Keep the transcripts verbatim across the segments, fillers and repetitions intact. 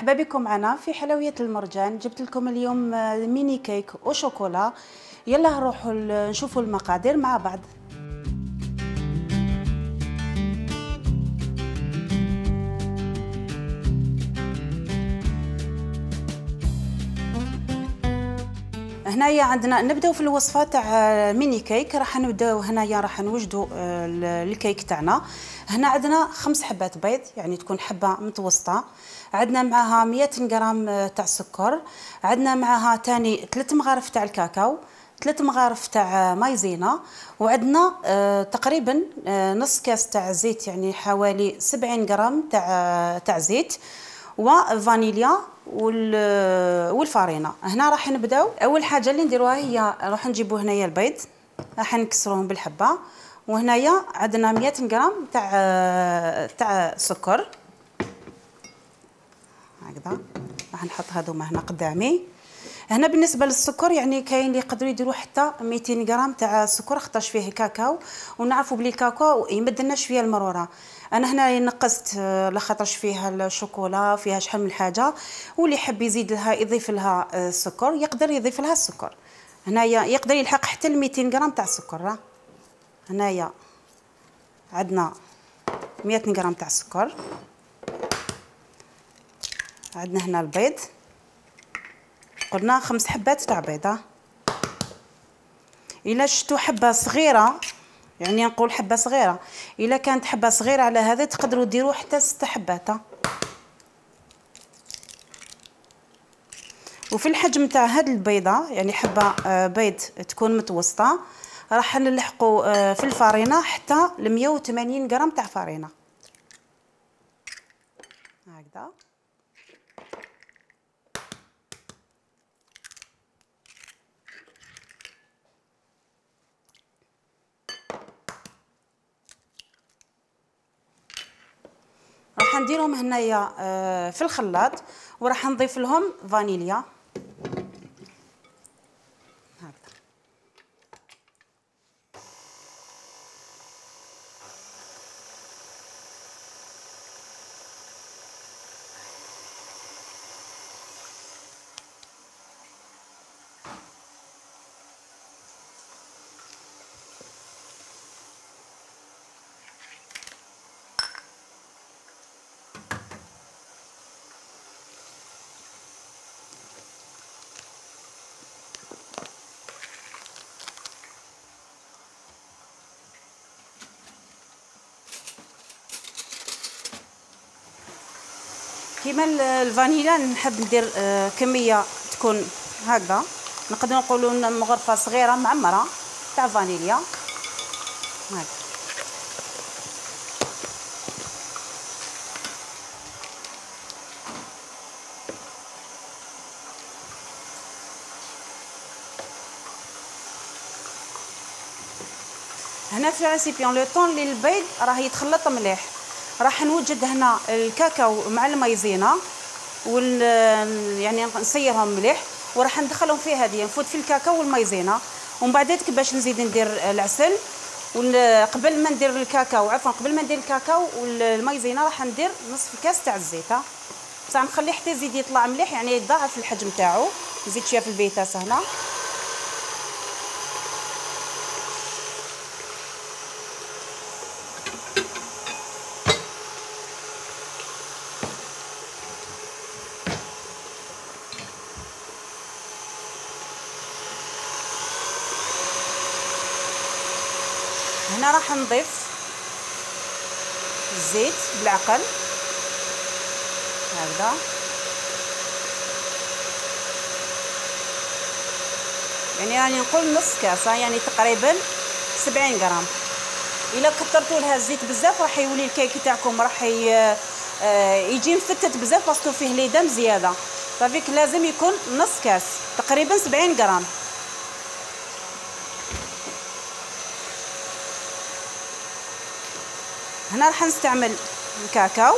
مرحبا بكم معنا في حلويات المرجان. جبت لكم اليوم ميني كيك وشوكولا. يلا نروحوا نشوفوا المقادير مع بعض. هنايا عندنا نبداو في الوصفه تاع ميني كيك. راح نبداو هنايا راح نوجدوا الكيك تاعنا. هنا عندنا خمس حبات بيض، يعني تكون حبه متوسطه. عندنا معها مئة غرام تاع سكر. عندنا معها تاني ثلاث مغارف تاع الكاكاو، ثلاث مغارف تاع مايزينا. وعندنا آه تقريبا آه نص كاس تاع زيت، يعني حوالي سبعين غرام تاع تاع زيت، وفانيليا والفارينه. هنا راح نبداو. اول حاجه اللي نديروها هي راح نجيبو هنايا البيض، راح نكسروهم بالحبه. وهنايا عندنا مئة غرام تاع تاع سكر هكذا. راح نحط هذوما هنا قدامي. هنا بالنسبه للسكر يعني كاين اللي يقدروا يديروا حتى مئتين غرام تاع سكر، خاطرش فيه كاكاو ونعرفوا بلي الكاكاو يمد لنا شويه المروره. انا هنا نقصت لخاطرش فيها الشوكولا، فيها شحال من حاجه، واللي يحب يزيد لها يضيف لها السكر يقدر يضيف لها السكر. هنايا يقدر يلحق حتى ل مئتين غرام تاع السكر. هنايا عندنا مئة غرام تاع السكر. عندنا هنا البيض، قلنا خمس حبات تاع بيضه. الا شفتوا حبه صغيره، يعني نقول حبه صغيره، الا كانت حبه صغيره على هذا تقدروا ديروا حتى ست حبات. وفي الحجم تاع هاد البيضه، يعني حبه بيض تكون متوسطه، راح نلحقوا في الفارينه حتى ل مئة وثمانين غرام تاع فارينه هكذا. راح نديرهم هنايا في الخلاط، وراح نضيف لهم فانيليا هكذا. كيما الفانيلا نحب ندير كميه تكون هكذا، نقدر نقولوا مغرفه صغيره معمره تاع فانيليا هكذا. هنا في ريسيبيون لو طون اللي البيض راه يتخلط مليح، راح نوجد هنا الكاكاو مع المايزينا وال يعني نسيرهم مليح، وراح ندخلهم في هذه، نفوت في الكاكاو والمايزينا. ومن بعد باش نزيد ندير العسل. وقبل ما ندير الكاكاو عفوا قبل ما ندير الكاكاو والمايزينا راح ندير نصف كاس تاع الزيت، بصح نخليه حتى يزيد يطلع مليح، يعني يضاعف الحجم تاعو. نزيد شويه في الفيتاس هنا. هنا راح نضيف الزيت بالعقل هكذا. يعني راني نقول نص كاس، يعني تقريبا سبعين غرام. الا كثرتوا لها الزيت بزاف راح يولي الكيك تاعكم راح يجي مفتت بزاف، باسكو فيه ليدام زياده. ففيك لازم يكون نص كاس تقريبا سبعين غرام. هنا راح نستعمل الكاكاو.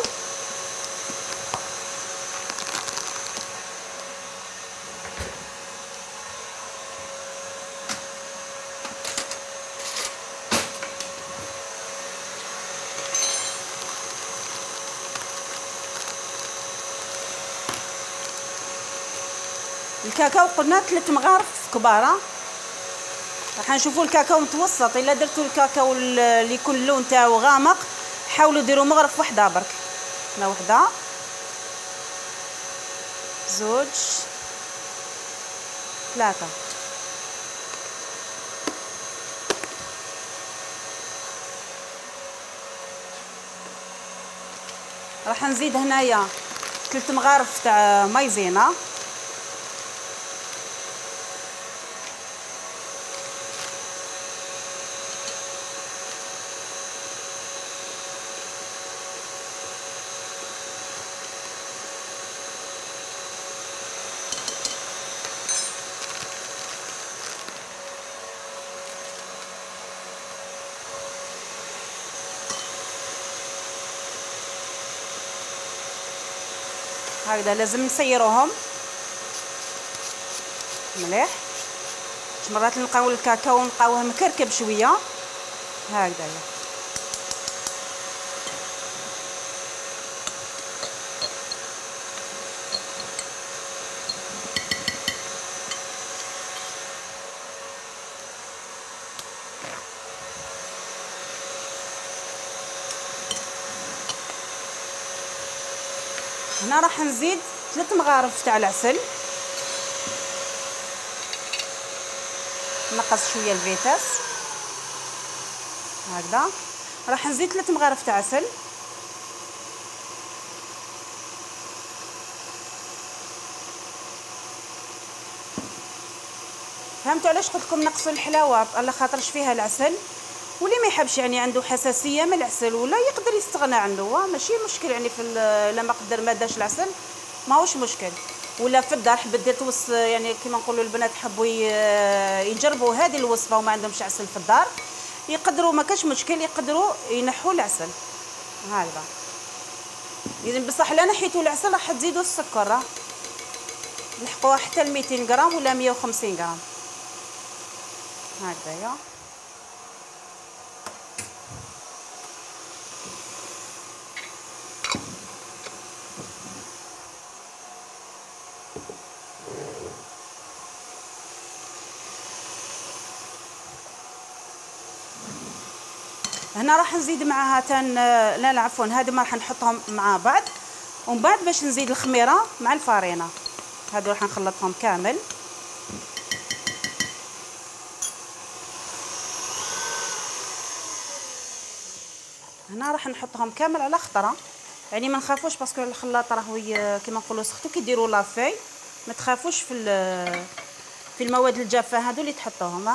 الكاكاو قلنا ثلاث مغارف كبار. راح نشوفوا الكاكاو متوسط. الا درتوا الكاكاو اللي يكون اللون تاعو غامق حاولوا ديروا مغرف وحده برك. هنا وحده، زوج، ثلاثه. راح نزيد هنايا ثلاث مغارف تاع مايزينا. هكذا لازم نسيروهم مليح، باش مرات نلقاو الكاكاو نلقاوه مكركب شويه. هكذا هنا راح نزيد ثلاث مغارف تاع العسل. نقص شويه الفيتاس هكذا. راح نزيد ثلاث مغارف تاع عسل. فهمتوا علاش قلت لكم نقصوا الحلاوه؟ على خاطرش فيها العسل، واللي ما يحبش يعني عنده حساسيه من العسل ولا يقدر يستغنى عنه، ماشي مشكل يعني. في الا ما قدر ما داش العسل ماهوش مشكل. ولا في الدار حبت دير توص يعني كيما نقولوا البنات حبوا يجربوا هذه الوصفه وما عندهمش عسل في الدار، يقدروا ما كاش مشكل يقدروا ينحوا العسل هكذا. اذا بصح لا نحيتوا العسل راح تزيدوا السكر، نحقوها حتى ل مئتين غرام ولا مئة وخمسين غرام هكذايا. هنا راح نزيد معها تان لا لا عفوا هادو ما راح نحطهم مع بعض، ومن بعد باش نزيد الخميره مع الفارينه. هادو راح نخلطهم كامل. هنا راح نحطهم كامل على خطره، يعني ما نخافوش باسكو الخلاط راهو كيما نقولوا سختو كي ديروا لافاي. ما تخافوش في في المواد الجافه هادو اللي تحطوهم.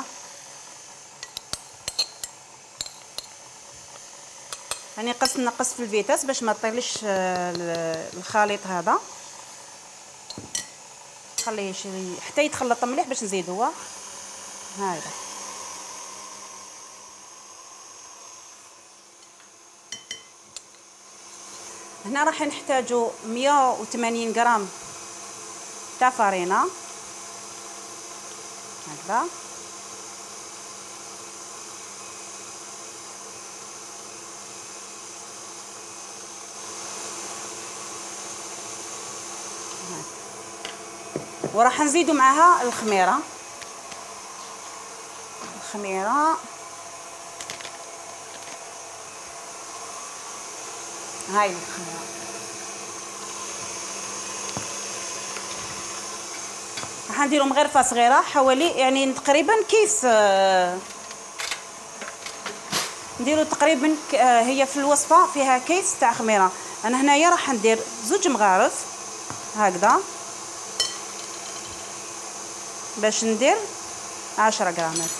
يعني قص نقص في الفيتاس باش ما طيلش الخليط هذا. خليه حتى يتخلط مليح باش نزيدوه هذا. هنا راح نحتاجو مئة وثمانين غرام تاع فارينه هكذا. وراح نزيدو معها الخميره. الخميره هاي الخميره راح نديرو مغرفه صغيره حوالي يعني تقريبا كيس. نديرو تقريبا هي في الوصفه فيها كيس تاع خميره. انا هنايا راح ندير زوج مغارف هكذا باش ندير عشرة غرامات.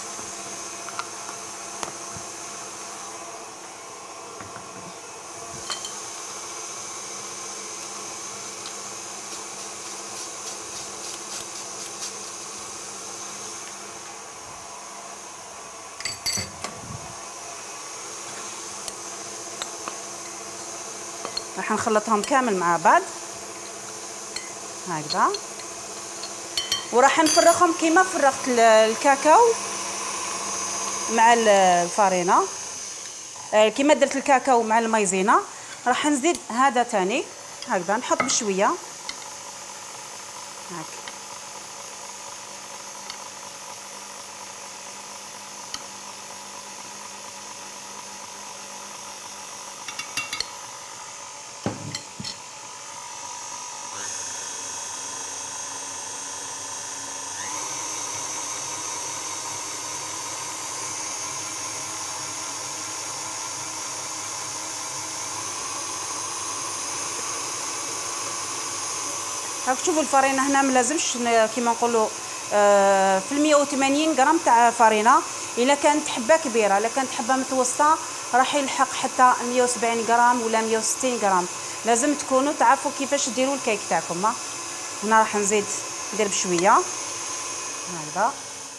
راح نخلطهم كامل مع بعض هكذا. وراح نفرغهم كيما فرغت الكاكاو مع الفارينه، كيما درت الكاكاو مع المايزينا. راح نزيد هذا تاني هكذا، نحط بشويه هاك راك تشوفوا الفرينه هنا ما لازمش كيما نقولوا آه في مية وثمانين غرام تاع فرينه. الا كانت حبه كبيره، الا كانت حبه متوسطه راح يلحق حتى مية وسبعين غرام ولا مية وستين غرام. لازم تكونوا تعرفوا كيفاش ديروا الكيك تاعكم. هنا راح نزيد ندير بشويه هكذا.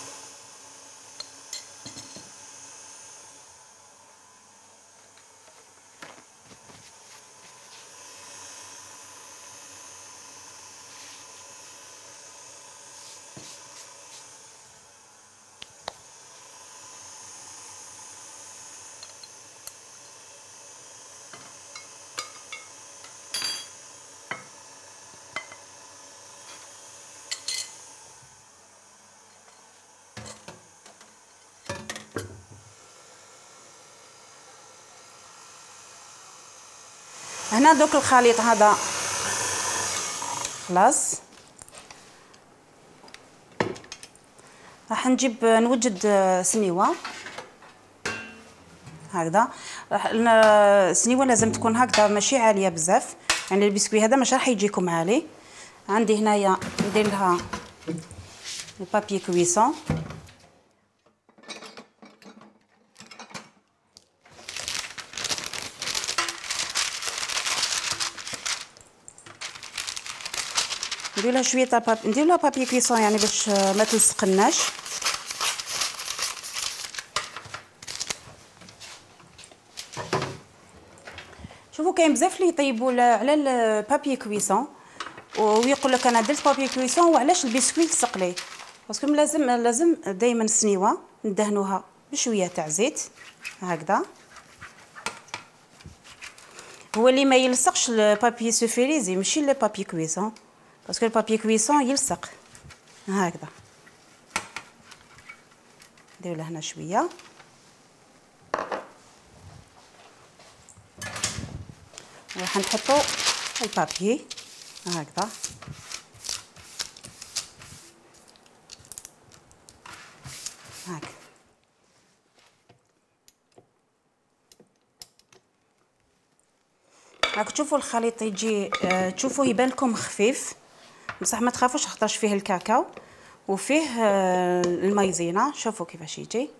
هنا دوك الخليط هذا خلاص. راح نجيب نوجد سنيوه هكذا. راح السنيوه لازم تكون هكذا ماشي عاليه بزاف، يعني البسكوي هذا مش راح يجيكم عالي. عندي هنايا ندير لها البابي كويسون. ندير لها شويه تاع بابي، ندير لها بابي كويسون يعني باش ما تلصقناش. شوفوا كاين بزاف اللي يطيبوا على البابي كويسون ويقول لك انا درت بابي كويسون وعلاش البسكويت لصق ليه. باسكو لازم لازم دائما السنيوه ندهنوها بشويه تاع زيت هكذا. هو اللي ما يلصقش البابي سوفيريزي ماشي البابي كويسون، باسكو البابي كويسون يلصق هكذا. ندير له هنا شويه راح نحطو البابي هكذا. هاك راك تشوفوا الخليط يجي اه تشوفوا يبان لكم خفيف، بصح ما تخافوش خاطرش فيه الكاكاو وفيه اه المايزينا. شوفوا كيفاش يجي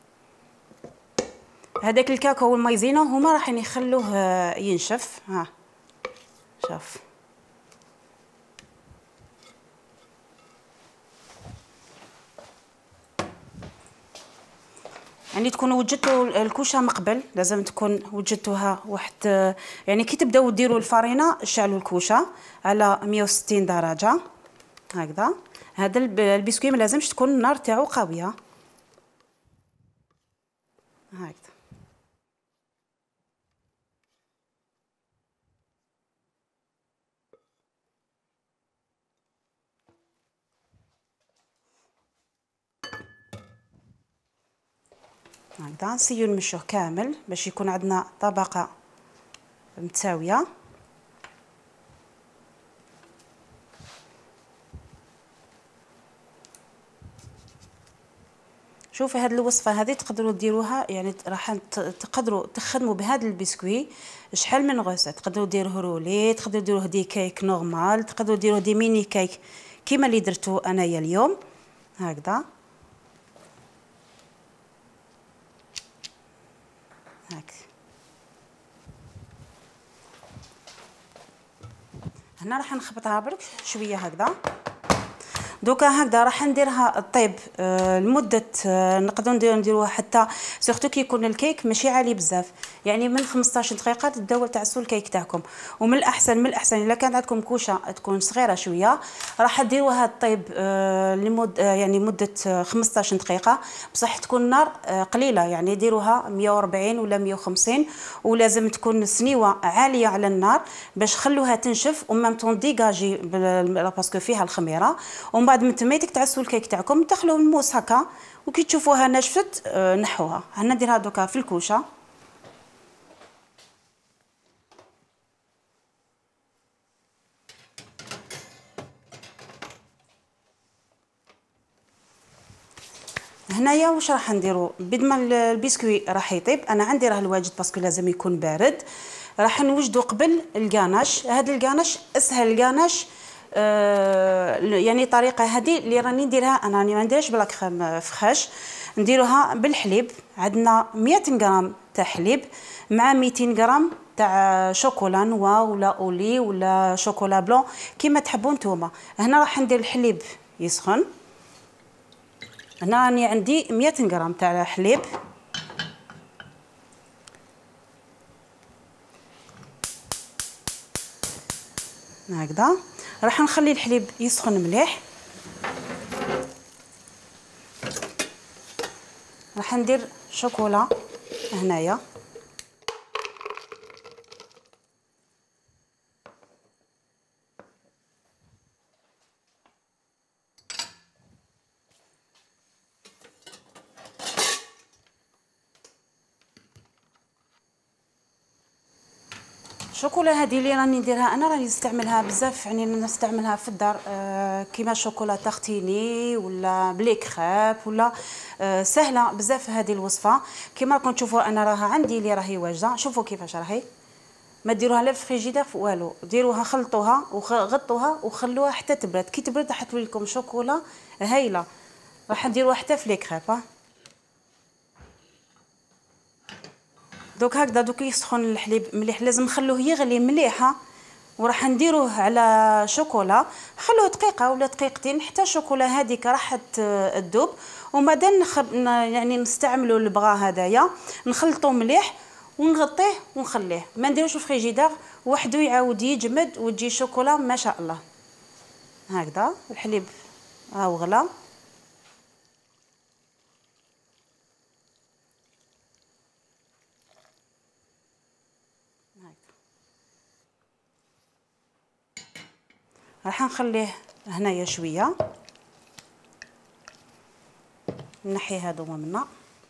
هذاك الكاكاو والمايزينا هما راح يخلوه اه ينشف. ها شوف يعني تكونوا وجدتوا الكوشه من قبل، لازم تكون وجدتوها واحد يعني كي تبداو ديروا الفرينه شعلوا الكوشه على مية وستين درجه هكذا. هذا البسكوي ما لازمش تكون النار تاعو قويه هكذا. هكذا نسيو نمشوه كامل باش يكون عندنا طبقه متساويه. شوفي هذه الوصفه هذه تقدروا ديروها، يعني راح تقدروا تخدموا بهذا البسكوي شحال من غوسه. تقدروا ديروه رولي، تقدروا ديروه دي كيك نورمال، تقدروا ديروه دي ميني كيك كيما اللي درتو انايا اليوم هكذا. هاك هنا راح نخبطها برك شويه هكذا. دوكا هكذا راح نديرها طيب آه لمده آه نقدروا نديروها حتى سورتو كي يكون الكيك ماشي عالي بزاف، يعني من خمسطاش دقيقه تبداو تعسوا الكيك تاعكم. ومن الاحسن من الاحسن الا كانت عندكم كوشه تكون صغيره شويه راح ديروها طيب آه لمده آه يعني مده آه خمسطاش دقيقه، بصح تكون النار آه قليله، يعني ديروها مية وأربعين ولا مية وخمسين. ولازم تكون السنيوه عاليه على النار باش خلوها تنشف ومام طون ديجاجي باسكو فيها الخميره. ومن بعد من تما تعسوا الكيك تاعكم تدخلوا الموس هكا وكي تشوفوها نشفت آه نحوها. هنا نديرها دوكا في الكوشه. هنايا واش راح نديرو بيد ما البسكوي راح يطيب. انا عندي راه الواجد باسكو لازم يكون بارد. راح نوجدو قبل الكاناش. هذا الكاناش اسهل الكاناش آه يعني الطريقه هذه اللي راني نديرها انا، راني ما نديرهاش بلا كريم فخاش، نديروها بالحليب. عندنا مية غرام تاع حليب مع ميتين غرام تاع شوكولا نوا ولا اولي ولا شوكولا بلون كيما تحبوا نتوما. هنا راح ندير الحليب يسخن. هنا راني عندي مية غرام تاع حليب، هكذا. راح نخلي الحليب يسخن مليح. راح ندير شوكولا هنايا، الشوكولا هذه اللي راني نديرها انا راني نستعملها بزاف، يعني نستعملها في الدار آه كيما شوكولا تارتيني ولا بلي كريب ولا آه سهله بزاف هذه الوصفه. كيما راكم تشوفوا انا راها عندي اللي راهي واجده، شوفوا كيفاش راهي. ما ديروها لا في فريجيدير والو، ديروها خلطوها وغطوها وخلوها حتى تبرد. كي تبرد راح تولي لكم شوكولا هايله، راح نديروها حتى في لي كريب. دوك هكذا دوك يسخن الحليب مليح، لازم نخلوه يغلي مليحه، وراح نديروه على شوكولا. خلوه دقيقه ولا دقيقتين حتى الشوكولا هذيك راح تذوب، ومن بعد نخب يعني نستعملوا البغا هذايا نخلطوه مليح ونغطيه ونخليه. ما نديروش في الفريجيدير وحده يعاود يجمد وتجي الشوكولا ما شاء الله. هكذا الحليب هاو غلا. راح نخليه هنايا شويه، نحي هذوما منا.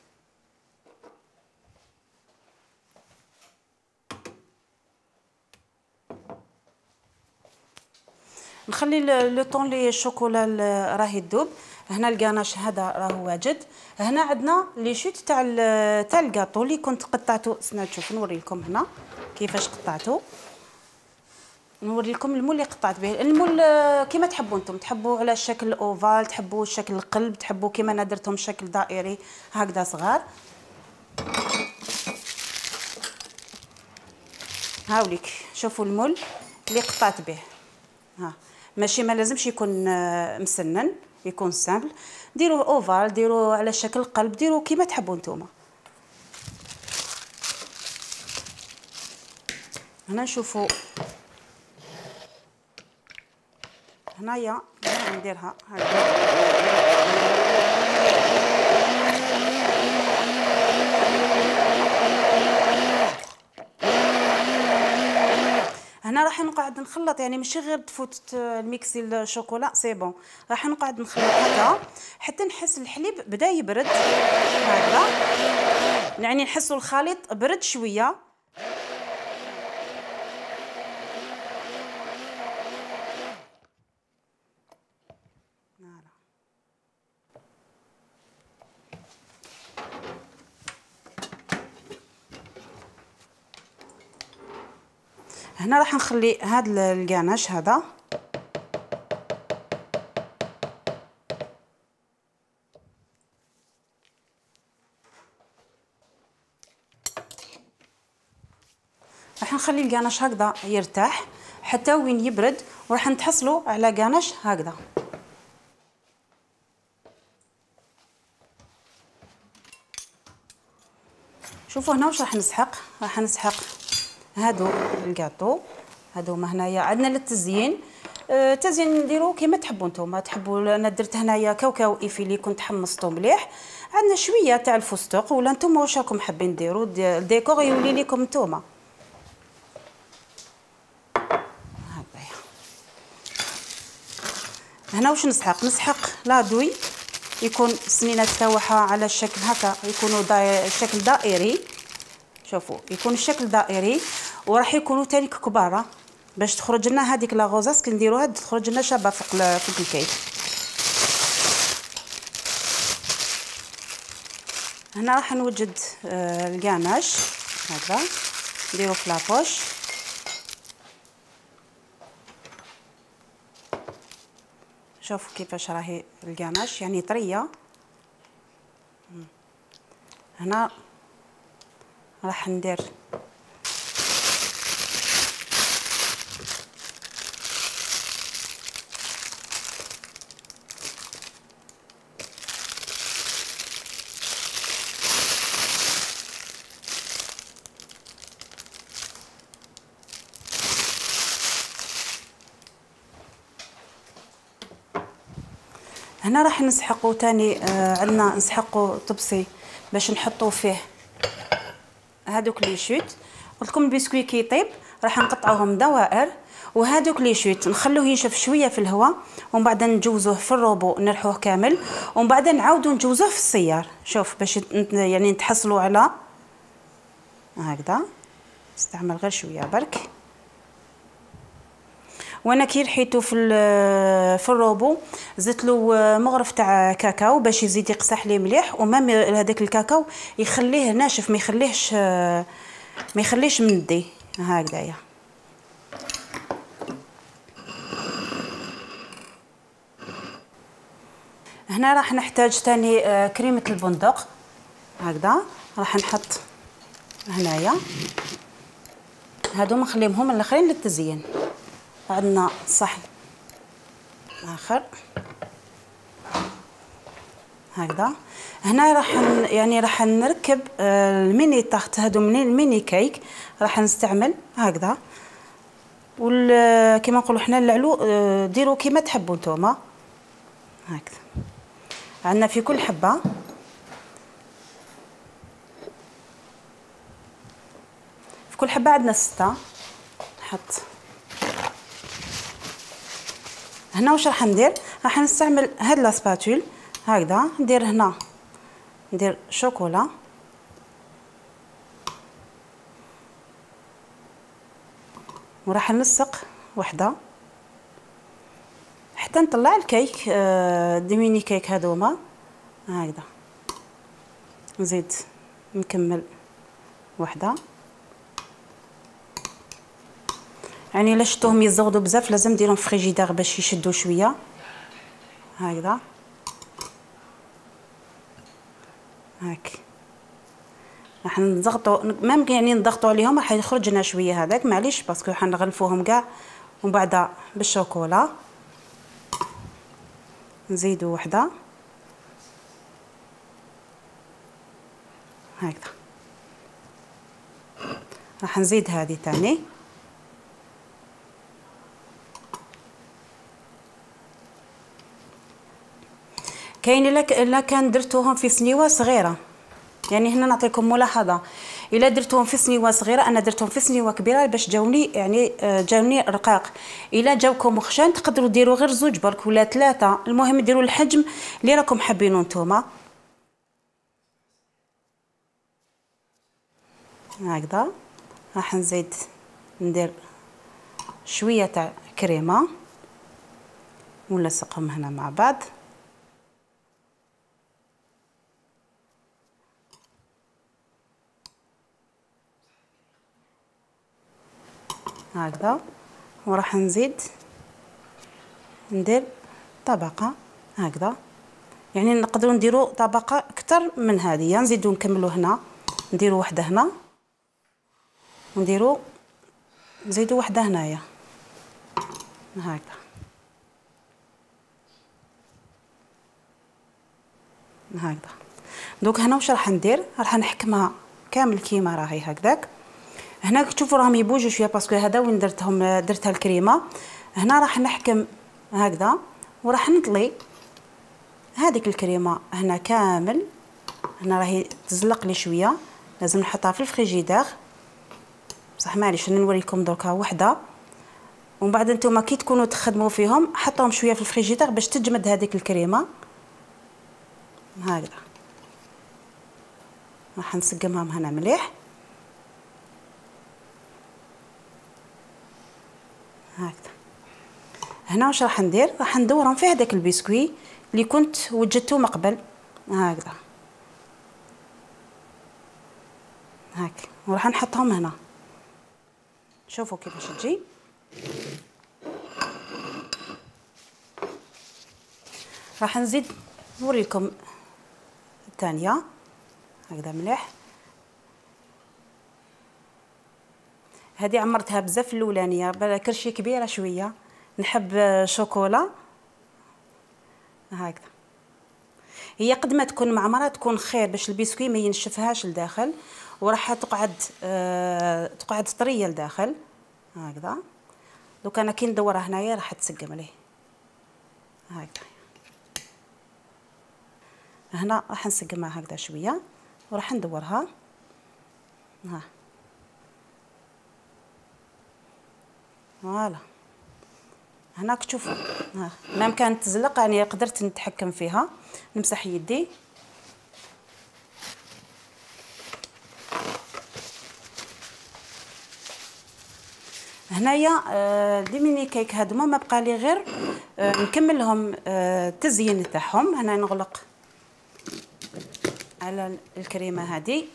نخلي لو طون لي الشوكولا راهي تذوب. هنا الكاناش هذا راهو واجد. هنا عندنا لي شوت تاع تاع الكاطو اللي كنت قطعته. سنا تشوف نوري لكم هنا كيفاش قطعته، نوري لكم المول اللي قطعت به. المول كيما تحبوا انتم، تحبوا على شكل اوفال، تحبوا شكل القلب، تحبوا كيما انا درتهم شكل دائري هكذا صغار. هاوليك شوفوا المول اللي قطعت به. ها ماشي ما لازمش يكون مسنن، يكون سامبل. ديروه اوفال، ديروه على شكل قلب، ديروه كيما تحبوا نتوما. هنا نشوفوا هنايا نديرها هكذا. هنا راح نقعد نخلط، يعني ماشي غير تفوت الميكسي الشوكولا سي بون، راح نقعد نخلط هكا حتى نحس الحليب بدا يبرد هكذا، يعني نحسوا الخليط برد شويه. هنا راح نخلي هذا الكاناش هذا راح نخلي الكاناش هكذا يرتاح حتى وين يبرد، وراح نتحصلوا على كاناش هكذا. شوفوا هنا واش راح نسحق. راح نسحق هادو الكاطو هادو هنايا عندنا للتزيين. آه تزيين نديرو كيما تحبوا نتوما، تحبوا انا درت هنايا كاوكاو ايفيلي كنت حمصته مليح. عندنا شويه تاع الفستق، ولا نتوما واش راكم حابين ديروا الديكور يولي لكم نتوما. هكايا هنا واش نسحق، نسحق لادوي يكون السنينات تاعها على الشكل هكا، يكونوا داير الشكل دائري. شوفوا يكون الشكل دائري، وراح يكونوا تاني كبار باش تخرج لنا هذيك لا غوزاس كي نديروها تخرج لنا شابه فوق فوق الكيك. هنا راح نوجد آه الكاناش هكذا نديرو في لابوش. شوفوا كيفاش راهي القماش يعني طريه. هنا راح ندير هنا راح نسحقوا تاني. آه عندنا نسحقوا طبسي باش نحطوا فيه هادوك لي شوت. قلت لكم البسكوي كي يطيب راح نقطعوهم دوائر، وهادوك لي شوت نخلوه ينشف شويه في الهواء، ومن بعد نجوزوه في الروبو نرحوه كامل، ومن بعد نعاودو نجوزوه في السيار. شوف باش يعني نتحصلوا على هكذا. استعمل غير شويه برك. وانا كي رحيتو في في الروبو زدت له مغرف تاع كاكاو باش يزيد يقسح لي مليح، ومام هذاك الكاكاو يخليه ناشف، ما يخليهش ما يخليش مندي هكذايا. هنا راح نحتاج تاني كريمه البندق هكذا. راح نحط هنايا هادو نخليهم الاخرين للتزيين. عندنا صحن اخر هكذا. هنا راح يعني راح نركب الميني تارت، هادو من الميني كيك راح نستعمل هكذا. وال كيما نقولوا حنا العلو ديروا كيما تحبوا نتوما هكذا. عندنا في كل حبه في كل حبه عندنا سته. نحط هنا واش راح ندير، راح نستعمل هاد لا سباتول هكذا. ندير هنا ندير شوكولا وراح نلصق وحده حتى نطلع الكيك. آه ديميني كيك هذوما هكذا. نزيد نكمل وحده. يعني الا شفتوهم يزغدوا بزاف لازم نديرهم في فريجيدير باش يشدوا شويه هكذا. هاك راح نضغطوا مام يعني نضغطوا عليهم راح يخرج لنا شويه هذاك، معليش باسكو حنغلفوهم كاع. ومن بعد بالشوكولا نزيدوا وحده هكذا. راح نزيد هذه تاني. كاين الا الا كان درتوهم في سنيوه صغيره، يعني هنا نعطيكم ملاحظه، الا درتوهم في سنيوه صغيره، انا درتهم في سنيوه كبيره باش جاوني يعني جاوني رقاق. الا جاوكم خشان تقدروا ديروا غير زوج برك ولا ثلاثه، المهم ديروا الحجم اللي راكم حابينه نتوما هكذا. راح نزيد ندير شويه تاع كريمه ونلصقهم هنا مع بعض هكذا. وراح نزيد ندير طبقه هكذا، يعني نقدروا نديروا طبقه اكثر من هذه. نزيدوا نكملوا هنا، نديروا وحده هنا ونديروا نزيدوا وحده هنايا هكذا هكذا. دوك هنا واش راح ندير، راح نحكمها كامل كيما راهي هكذاك. هنا تشوفوا راهم يبوجوا شويه باسكو هذا وين درتهم درتها الكريمه. هنا راح نحكم هكذا وراح نطلي هذيك الكريمه هنا كامل. هنا راهي تزلق لي شويه، لازم نحطها في الفريجيدير بصح معليش انا نوريكم دركا وحده. ومن بعد نتوما كي تكونوا تخدموا فيهم حطوهم شويه في الفريجيدير باش تجمد هذيك الكريمه هكذا. راح نسقمهم هنا مليح هكذا. هنا واش راح ندير، راح ندورهم في هذاك البسكوي اللي كنت وجدته من قبل هكذا هاك، وراح نحطهم هنا. شوفوا كيفاش تجي راح نزيد نوريكم الثانيه هكذا مليح. هذه عمرتها بزاف الاولانيه، كرشي كبيره شويه، نحب شوكولا هكذا. هي قد ما تكون معمره تكون خير باش البسكوي ما ينشفهاش لداخل، وراح تقعد آه تقعد طريه لداخل هكذا. دوك انا كي ندورها هنايا راح تسقم عليه هكذا. هنا راح نسقمها هكذا شويه وراح ندورها ها فوالا. هناك تشوفوا ها ما كانت تزلق يعني قدرت نتحكم فيها. نمسح يدي هنايا. آه لي ميني كيك هادوما ما بقى لي غير آه نكمل لهم آه التزيين تاعهم. هنا نغلق على الكريمه هذه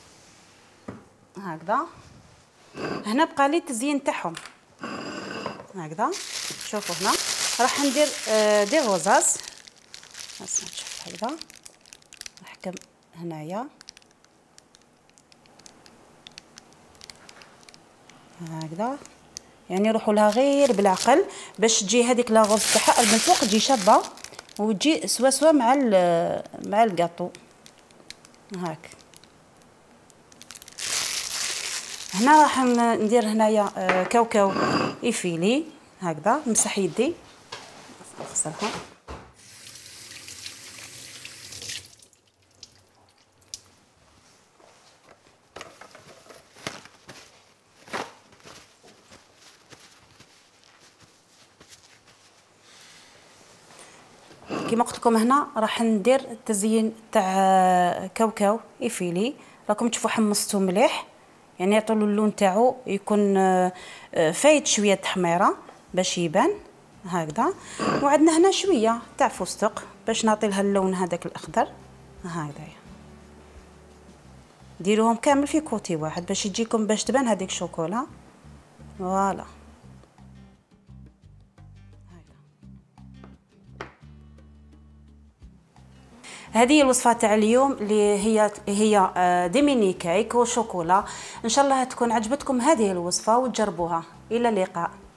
هكذا. هنا بقى لي التزيين تاعهم هكذا. شوفوا هنا راح ندير آه دي غوزاز نشوف هكذا. نحكم هنايا هكذا، يعني نروحوا لها غير بالعقل باش تجي هذيك لاغوز تاعها من فوق تجي شابه وتجي سوا سوا مع مع الكاطو هاك. هنا راح ندير هنايا كاوكاو يفيلي هكذا. نمسح يدي نغسلها. كيما قلت لكم هنا راح ندير التزيين تاع كاوكاو يفيلي. راكم تشوفوا حمصته مليح، يعني يعطوا اللون تاعو يكون فايت شويه تحميره باش يبان هكذا. وعندنا هنا شويه تاع فستق باش نعطي لها اللون هذاك الاخضر هكذا. ديروهم كامل في كوتي واحد باش يجيكم باش تبان هذيك الشوكولا فوالا. هذه هي الوصفه تاع اليوم اللي هي هي دي ميني كيك وشوكولا. ان شاء الله تكون عجبتكم هذه الوصفه وتجربوها. الى اللقاء.